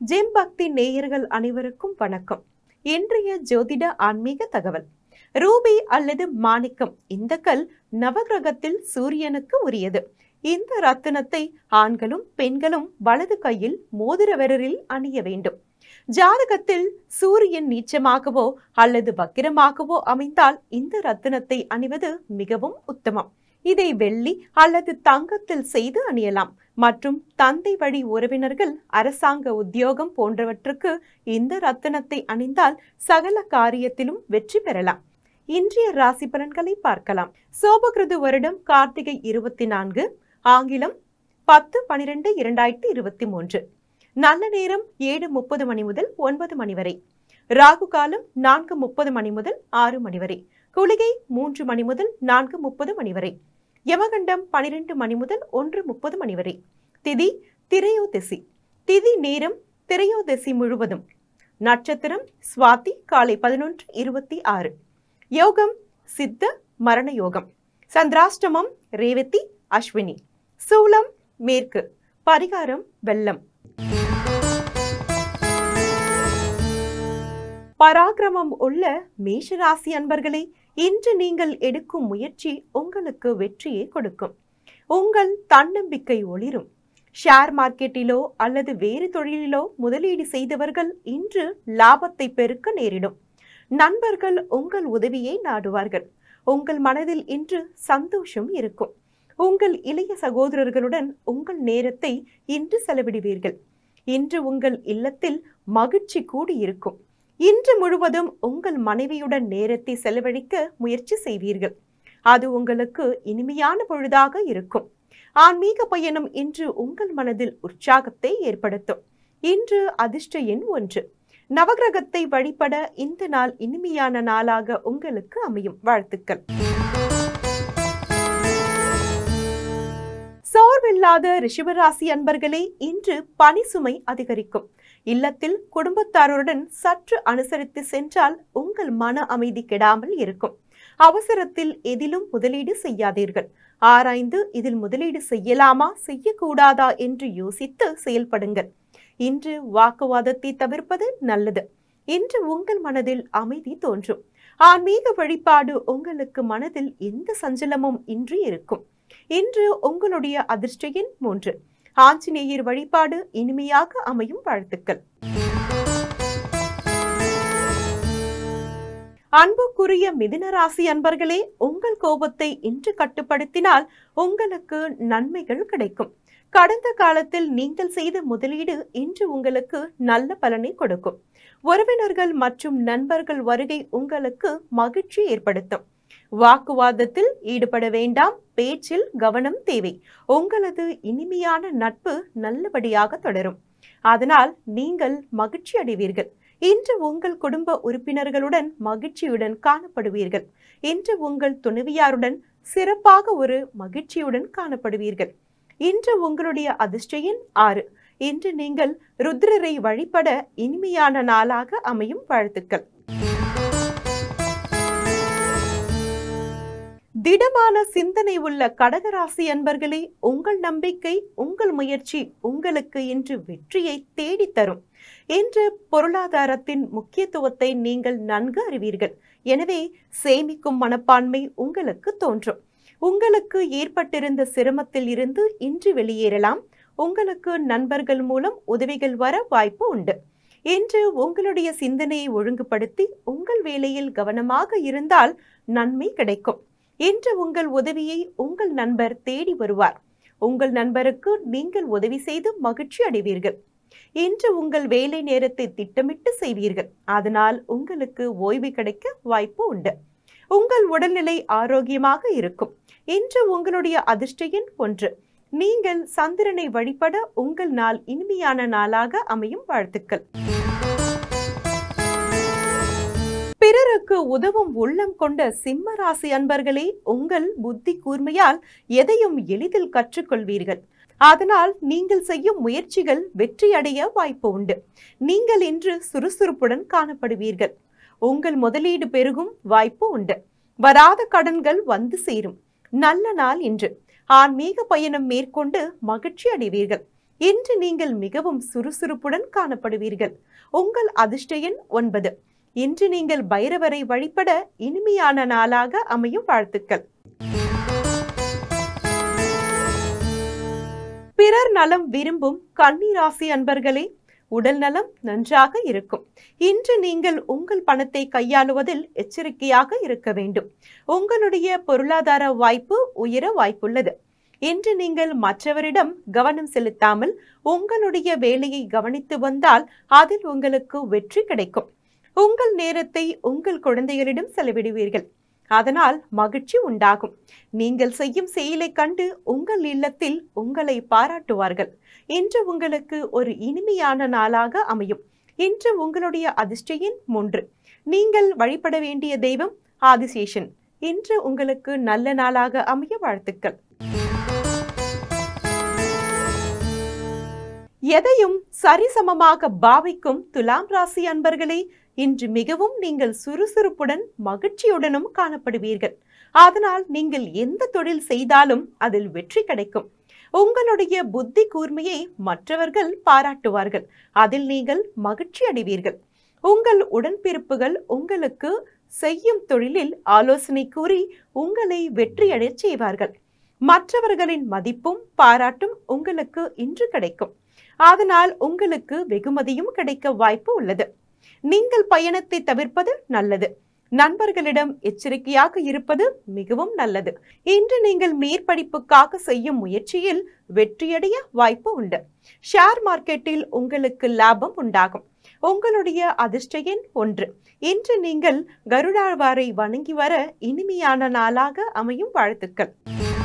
GeM பக்தி நேயர்கள் அனைவருக்கும் வணக்கம். இன்றைய ஜோதிட ஆன்மீக தகவல். ரூபி அல்லது மாணிக்கம் இந்த கல் நவகிரகத்தில் சூரியனுக்கு உரியது. இந்த ரத்தினத்தை ஆண்களும் பெண்களும் வலது கையில் மோதிர விரலில் அணிய வேண்டும். ஜாதகத்தில் சூரியன் நீச்சமாகவோ அல்லது வக்கிரமாகவோ அமைந்தால் இந்த ரத்தினத்தை அணிவது மிகவும் உத்தமம். இதை வெள்ளி அல்லது தங்கத்தில் செய்து அணியலாம். மற்றும் தந்தை வழி உறவினர்கள், அரசாங்க உத்தியோகம் போன்றவற்றுக்கு இந்த ரத்தினத்தை அணிந்தால் சகல காரியத்திலும் வெற்றி பெறலாம். இன்றைய ராசி பலன்களை பார்க்கலாம். சோபகிருது வருடம் கார்த்திகை 24, ஆங்கிலம் 10/12/2023. நல்ல நேரம் 7:30 மணி முதல் 9 மணி வரை. ராகு காலம் 4:30 மணி முதல் 6 மணி வரை. குளிகை 3 மணி முதல் 4:30 மணி வரை. யமகண்டம் 12 மணி முதல் 1:30 மணி வரை. திதி திரையோதசி. திதி நேரம் திரையோதசி முழுவதும். நட்சத்திரம் சுவாதி காலை 11:26. யோகம் சித்த மரண யோகம். சந்திராஷ்டமம் ரேவதி அஸ்வினி. சூலம் மேற்கு. பரிகாரம் வெள்ளம். பராக்கிரமம் உள்ள மேஷராசி அன்பர்களே, இன்று நீங்கள் எடுக்கும் முயற்சி உங்களுக்கு வெற்றியை கொடுக்கும். உங்கள் தன்னம்பிக்கை ஒளிரும். ஷேர் மார்க்கெட்டிலோ அல்லது வேறு தொழிலிலோ முதலீடு செய்தவர்கள் இன்று லாபத்தை பெருக்க நேரிடும். நண்பர்கள் உங்கள் உதவியை நாடுவார்கள். உங்கள் மனதில் இன்று சந்தோஷம் இருக்கும். உங்கள் இளைய சகோதரர்களுடன் உங்கள் நேரத்தை இன்று செலவிடுவீர்கள். இன்று உங்கள் இல்லத்தில் மகிழ்ச்சி கூடியிருக்கும். இன்று முழுவதும் உங்கள் மனைவியுடன் நேரத்தை செலவழிக்க முயற்சி செய்வீர்கள். அது உங்களுக்கு இனிமையான பொழுதாக இருக்கும். ஆன்மீக பயணம் இன்று உங்கள் மனதில் உற்சாகத்தை ஏற்படுத்தும். இன்று அதிர்ஷ்ட எண் 1. நவகிரகத்தை வழிபட இந்த நாள் இனிமையான நாளாக உங்களுக்கு அமையும். வாழ்த்துக்கள். சோர்வில்லாத ரிஷபராசி அன்பர்களே, இன்று பணி சுமை அதிகரிக்கும். இல்லத்தில் குடும்பத்தாருடன் சற்று அனுசரித்து சென்றால் உங்கள் மன அமைதி கெடாமல் இருக்கும். அவசரத்தில் எதிலும் முதலீடு செய்யாதீர்கள். ஆராய்ந்து இதில் முதலீடு செய்யலாமா செய்யக்கூடாதா என்று யோசித்து செயல்படுங்கள். இன்று வாக்குவாதத்தை தவிர்ப்பது நல்லது. இன்று உங்கள் மனதில் அமைதி தோன்றும். ஆன்மீக வழிபாடு உங்களுக்கு மனதில் எந்த சஞ்சலமும் இன்றி இருக்கும். இன்று உங்களுடைய அதிர்ஷ்ட எண் 3. ஆஞ்சநேயர் வழிபாடு இனிமையாக அமையும். வாழ்த்துக்கள். அன்புக்குரிய மிதுன ராசி அன்பர்களே, உங்கள் கோபத்தை இன்று கட்டுப்படுத்தினால் உங்களுக்கு நன்மைகள் கிடைக்கும். கடந்த காலத்தில் நீங்கள் செய்த முதலீடு இன்று உங்களுக்கு நல்ல பலனை கொடுக்கும். உறவினர்கள் மற்றும் நண்பர்கள் வருகை உங்களுக்கு மகிழ்ச்சி ஏற்படுத்தும். வாக்குவாதத்தில் ஈடுபட வேண்டாம். பேச்சில் கவனம் தேவை. உங்களது இனிமையான நட்பு நல்லபடியாக தொடரும். அதனால் நீங்கள் மகிழ்ச்சி அடைவீர்கள். இன்று உங்கள் குடும்ப உறுப்பினர்களுடன் மகிழ்ச்சியுடன் காணப்படுவீர்கள். இன்று உங்கள் துணைவியாருடன் சிறப்பாக ஒரு மகிழ்ச்சியுடன் காணப்படுவீர்கள். இன்று உங்களுடைய அதிர்ஷ்ட எண் 6. இன்று நீங்கள் ருத்ரரை வழிபட இனிமையான நாளாக அமையும். வாழ்த்துக்கள். திடமான சிந்தனை உள்ள கடகராசி அன்பர்களே, உங்கள் நம்பிக்கை, உங்கள் முயற்சி உங்களுக்கு இன்று வெற்றியை தேடித்தரும். இன்று பொருளாதாரத்தின் முக்கியத்துவத்தை நீங்கள் நன்கு அறிவீர்கள். எனவே சேமிக்கும் மனப்பான்மை உங்களுக்கு தோன்றும். உங்களுக்கு ஏற்பட்டிருந்த சிரமத்தில் இருந்து இன்று வெளியேறலாம். உங்களுக்கு நண்பர்கள் மூலம் உதவிகள் வர வாய்ப்பு உண்டு. இன்று உங்களுடைய சிந்தனையை ஒழுங்குபடுத்தி உங்கள் வேலையில் கவனமாக இருந்தால் நன்மை கிடைக்கும். இன்று உங்கள் உதவியை உங்கள் நண்பர் தேடி வருவார். உங்கள் நண்பருக்கு நீங்கள் உதவி செய்து மகிழ்ச்சி அடைவீர்கள். இன்று உங்கள் வேலை நேரத்தை திட்டமிட்டு செய்வீர்கள். அதனால் உங்களுக்கு ஓய்வு கிடைக்க வாய்ப்பு உண்டு. உங்கள் உடல்நிலை ஆரோக்கியமாக இருக்கும். இன்று உங்களுடைய அதிர்ஷ்ட எண் 1. நீங்கள் சந்திரனை வழிபட உங்கள் நாள் இனிமையான நாளாக அமையும். வாழ்த்துக்கள். பிறருக்கு உதவும் உள்ளம் கொண்ட சிம்ம ராசி அன்பர்களே, உங்கள் புத்தி கூர்மையால் எதையும் எளிதில் கற்றுக்கொள்வீர்கள். அதனால் நீங்கள் செய்யும் முயற்சிகள் வெற்றியடைய வாய்ப்பு உண்டு. நீங்கள் இன்று சுறுசுறுப்புடன் காணப்படுவீர்கள். உங்கள் முதலீடு பெருகும் வாய்ப்பு உண்டு. வராத கடன்கள் வந்து சேரும். நல்ல நாள் இன்று. ஆன்மீக பயணம் மேற்கொண்டு மகிழ்ச்சி அடைவீர்கள். இன்று நீங்கள் மிகவும் சுறுசுறுப்புடன் காணப்படுவீர்கள். உங்கள் அதிர்ஷ்ட எண் 9. இன்று நீங்கள் பைரவரை வழிபட இனிமையான நாளாக அமையும். வாழ்த்துக்கள். பிறர் நலம் விரும்பும் கன்னி ராசி அன்பர்களே, உடல் நலம் நன்றாக இருக்கும். இன்று நீங்கள் உங்கள் பணத்தை கையாளுவதில் எச்சரிக்கையாக இருக்க வேண்டும். உங்களுடைய பொருளாதார வாய்ப்பு உயர வாய்ப்புள்ளது. இன்று நீங்கள் மற்றவரிடம் கவனம் செலுத்தாமல் உங்களுடைய வேலையை கவனித்து வந்தால் அதில் உங்களுக்கு வெற்றி கிடைக்கும். உங்கள் நேரத்தை உங்கள் குழந்தைகளிடம் செலவிடுவீர்கள். அதனால் மகிழ்ச்சி உண்டாகும். நீங்கள் செய்யும் செயலை கண்டு உங்கள் இல்லத்தில் உங்களை பாராட்டுவார்கள். இன்று உங்களுக்கு ஒரு இனிமையான நாளாக அமையும். இன்று உங்களுடைய அதிர்ஷ்ட எண் 3. நீங்கள் வழிபட வேண்டிய தெய்வம் ஆதிசேஷன். இன்று உங்களுக்கு நல்ல நாளாக அமைய. வாழ்த்துக்கள். எதையும் சரிசமமாக பாவிக்கும் துலாம் ராசி அன்பர்களே, இன்று மிகவும் நீங்கள் சுறுசுறுப்புடன் மகிழ்ச்சியுடனும் காணப்படுவீர்கள். அதனால் நீங்கள் எந்த தொழில் செய்தாலும் அதில் வெற்றி கிடைக்கும். உங்களுடைய புத்தி கூர்மையை மற்றவர்கள் பாராட்டுவார்கள். அதில் நீங்கள் மகிழ்ச்சி அடைவீர்கள். உங்கள் உடன்பிறப்புகள் உங்களுக்கு செய்யும் தொழிலில் ஆலோசனை கூறி உங்களை வெற்றியடை செய்வார்கள். மற்றவர்களின் மதிப்பும் பாராட்டும் உங்களுக்கு இன்று கிடைக்கும். அதனால் உங்களுக்கு வெகுமதியும் கிடைக்க வாய்ப்பு உள்ளது. நீங்கள் பயணத்தை தவிர்ப்பது நல்லது. நண்பர்களிடம் எச்சரிக்கையாக இருப்பது மிகவும் நல்லது. இன்று நீங்கள் மேற்படிப்புக்காக செய்யும் முயற்சியில் வெற்றியடைய வாய்ப்பு உண்டு. ஷேர் மார்க்கெட்டில் உங்களுக்கு லாபம் உண்டாகும். உங்களுடைய அதிர்ஷ்ட எண் 1. இன்று நீங்கள் கருடாழ்வாரை வணங்கி வர இனிமையான நாளாக அமையும். வாழ்த்துக்கள்.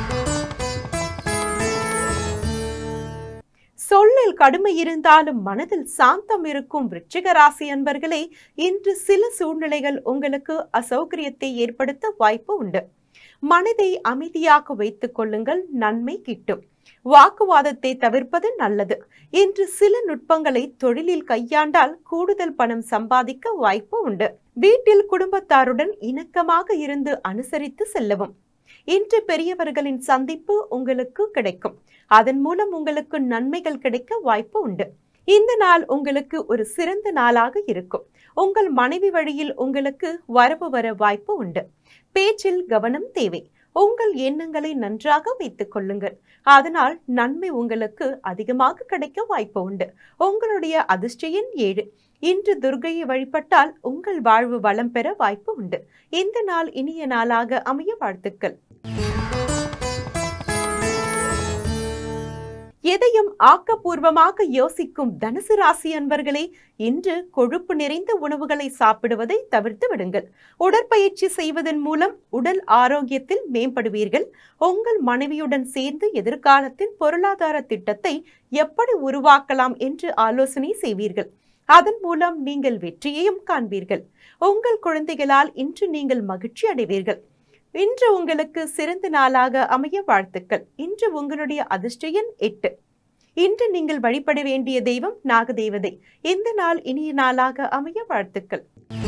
சொல்லில் கடுமை இருந்தாலும் மனதில் சாந்தம் இருக்கும் விருச்சிக ராசி அன்பர்களே, இன்று சில சூழ்நிலைகள் உங்களுக்கு அசௌகரியத்தை ஏற்படுத்த வாய்ப்பு உண்டு. மனதை அமைதியாக வைத்துக் கொள்ளுங்கள், நன்மை கிட்டும். வாக்குவாதத்தை தவிர்ப்பது நல்லது. இன்று சில நுட்பங்களை தொழிலில் கையாண்டால் கூடுதல் பணம் சம்பாதிக்க வாய்ப்பு உண்டு. வீட்டில் குடும்பத்தாருடன் இணக்கமாக இருந்து அனுசரித்து செல்லவும். இன்று பெரியவர்களின் சந்திப்பு உங்களுக்கு கிடைக்கும். அதன் மூலம் உங்களுக்கு நன்மைகள் கிடைக்க வாய்ப்பு உண்டு. இந்த நாள் உங்களுக்கு ஒரு சிறந்த நாளாக இருக்கும். உங்கள் மனைவி வழியில் உங்களுக்கு வரவு வர வாய்ப்பு உண்டு. பேச்சில் கவனம் தேவை. உங்கள் எண்ணங்களை நன்றாக வைத்துக் கொள்ளுங்கள். அதனால் நன்மை உங்களுக்கு அதிகமாக கிடைக்க வாய்ப்பு உண்டு. உங்களுடைய அதிர்ஷ்ட எண் 7. இன்று துர்க்கையை வழிபட்டால் உங்கள் வாழ்வு வளம் பெற வாய்ப்பு உண்டு. இந்த நாள் இனிய நாளாக அமைய. வாழ்த்துக்கள். எதையும் ஆக்கப்பூர்வமாக யோசிக்கும் தனுசு ராசி அன்பர்களே, இன்று கொழுப்பு நிறைந்த உணவுகளை சாப்பிடுவதை தவிர்த்து விடுங்கள். உடற்பயிற்சி செய்வதன் மூலம் உடல் ஆரோக்கியத்தில் மேம்படுவீர்கள். உங்கள் மனைவியுடன் சேர்ந்து எதிர்காலத்தின் பொருளாதார திட்டத்தை எப்படி உருவாக்கலாம் என்று ஆலோசனை செய்வீர்கள். அதன் மூலம் நீங்கள் வெற்றியையும் காண்பீர்கள். உங்கள் குழந்தைகளால் இன்று நீங்கள் மகிழ்ச்சி அடைவீர்கள். இன்று உங்களுக்கு சிறந்த நாளாக அமைய. வாழ்த்துக்கள். இன்று உங்களுடைய அதிர்ஷ்ட எண் 8. இன்று நீங்கள் வழிபட வேண்டிய தெய்வம் நாகதேவதை. இந்த நாள் இனிய நாளாக அமைய. வாழ்த்துக்கள்.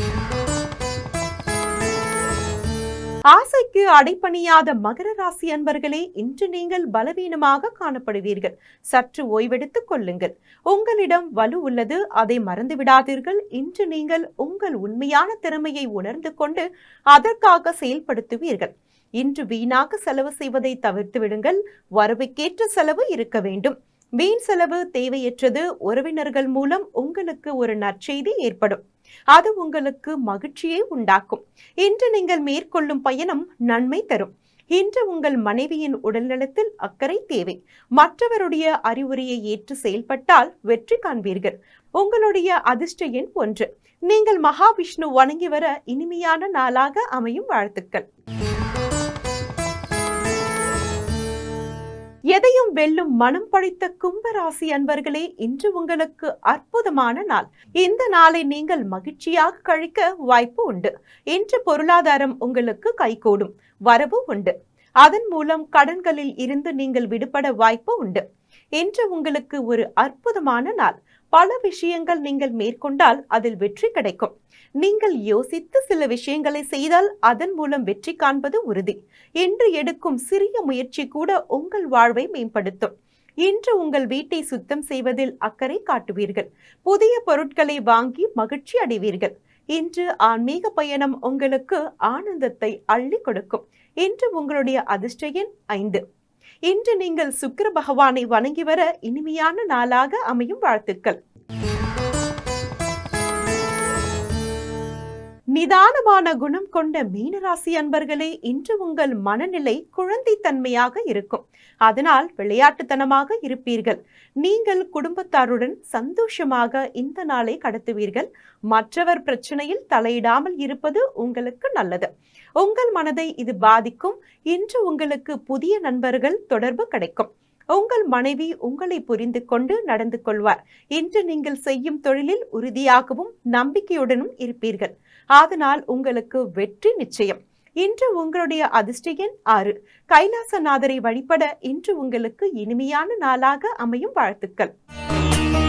ஆசைக்கு அடைப்பணியாத மகர ராசி அன்பர்களே, இன்று நீங்கள் பலவீனமாக காணப்படுவீர்கள். சற்று ஓய்வெடுத்துக் கொள்ளுங்கள். உங்களிடம் வலு உள்ளது, அதை மறந்து விடாதீர்கள். இன்று நீங்கள் உங்கள் உண்மையான திறமையை உணர்ந்து கொண்டு அதற்காக செயல்படுத்துவீர்கள். இன்று வீணாக செலவு செய்வதை தவிர்த்து விடுங்கள். வரவுக்கேற்ற செலவு இருக்க வேண்டும். வீண் செலவு தேவையற்றது. உறவினர்கள் மூலம் உங்களுக்கு ஒரு நற்செய்தி ஏற்படும். அது உங்களுக்கு மகிழ்ச்சியை உண்டாக்கும். இன்று நீங்கள் மேற்கொள்ளும் பயணம் நன்மை தரும். இன்று உங்கள் மனைவியின் உடல்நலத்தில் அக்கறை தேவை. மற்றவருடைய அறிவுரையை ஏற்று செயல்பட்டால் வெற்றி காண்பீர்கள். உங்களுடைய அதிர்ஷ்ட எண் 1. நீங்கள் மகாவிஷ்ணு வணங்கி வர இனிமையான நாளாக அமையும். வாழ்த்துக்கள். எதையும் வெல்லும் மனம் படைத்த கும்பராசி அன்பர்களே, இன்று உங்களுக்கு அற்புதமான நாள். இந்த நாளை நீங்கள் மகிழ்ச்சியாக கழிக்க வாய்ப்பு உண்டு. இன்று பொருளாதாரம் உங்களுக்கு கைகூடும். வரவு உண்டு. அதன் மூலம் கடன்களில் இருந்து நீங்கள் விடுபட வாய்ப்பு உண்டு. இன்று உங்களுக்கு ஒரு அற்புதமான நாள். பல விஷயங்கள் நீங்கள் மேற்கொண்டால் அதில் வெற்றி கிடைக்கும். நீங்கள் யோசித்து சில விஷயங்களை செய்தால் அதன் மூலம் வெற்றி காண்பது உறுதி. இன்று எடுக்கும் சிறிய முயற்சி கூட உங்கள் வாழ்வை மேம்படுத்தும். இன்று உங்கள் வீட்டை சுத்தம் செய்வதில் அக்கறை காட்டுவீர்கள். புதிய பொருட்களை வாங்கி மகிழ்ச்சி அடைவீர்கள். இன்று ஆன்மீக பயணம் உங்களுக்கு ஆனந்தத்தை அள்ளி கொடுக்கும். இன்று உங்களுடைய அதிர்ஷ்ட எண் 5. இன்று நீங்கள் சுக்கிர பகவானை வணங்கி வர இனிமையான நாளாக அமையும். வாழ்த்துக்கள். நிதானமான குணம் கொண்ட மீனராசி அன்பர்களே, இன்று உங்கள் மனநிலை குழந்தைத்தன்மையாக இருக்கும். அதனால் விளையாட்டுத்தனமாக இருப்பீர்கள். நீங்கள் குடும்பத்தாருடன் சந்தோஷமாக இந்த நாளை கடத்துவீர்கள். மற்றவர் பிரச்சனையில் தலையிடாமல் இருப்பது உங்களுக்கு நல்லது. உங்கள் மனதை இது பாதிக்கும். இன்று உங்களுக்கு புதிய நண்பர்கள் தொடர்பு கிடைக்கும். உங்கள் மனைவி உங்களை புரிந்து கொண்டு நடந்து கொள்வார். இன்று நீங்கள் செய்யும் தொழிலில் உறுதியாகவும் நம்பிக்கையுடனும் இருப்பீர்கள். அதனால் உங்களுக்கு வெற்றி நிச்சயம். இன்று உங்களுடைய அதிர்ஷ்ட எண் 6. கைலாசநாதரை வழிபட இன்று உங்களுக்கு இனிமையான நாளாக அமையும். வாழ்த்துக்கள்.